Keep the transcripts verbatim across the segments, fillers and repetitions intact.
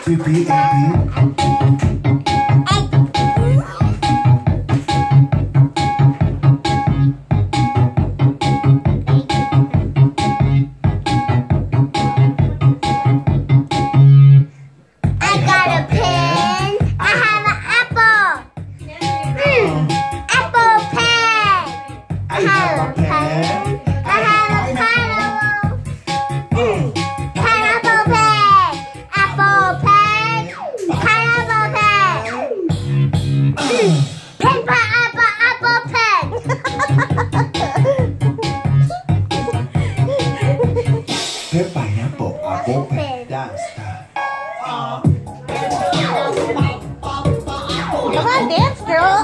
Repeat, repeat. I have a pen. I have a pineapple. Mm. Pineapple pen. Apple pen. Pineapple pen. Mm. Pen, pineapple, apple pen. Pen, pineapple, apple pen. Dance time. Come on, dance, girl.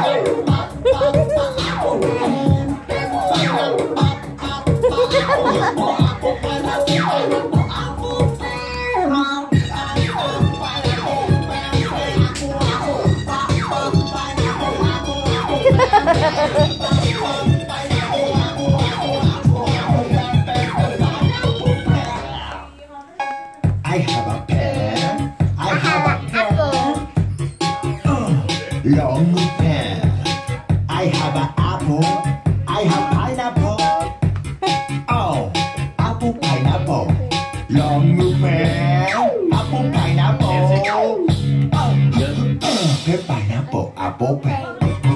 I have a pen. I have a pen. Uh, long pen. I have an apple. I have pineapple. Oh, apple, pineapple. Long pen. Apple, pineapple. Oh, uh, pen, pineapple, apple, pen.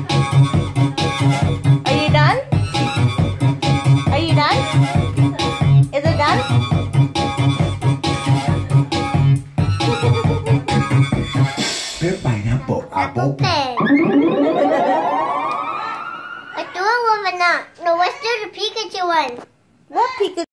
Are you done? Are you done? Is it done? Pen, pineapple, apple, pen. Let's do a one, but not. No, let's do the Pikachu one. What Pikachu?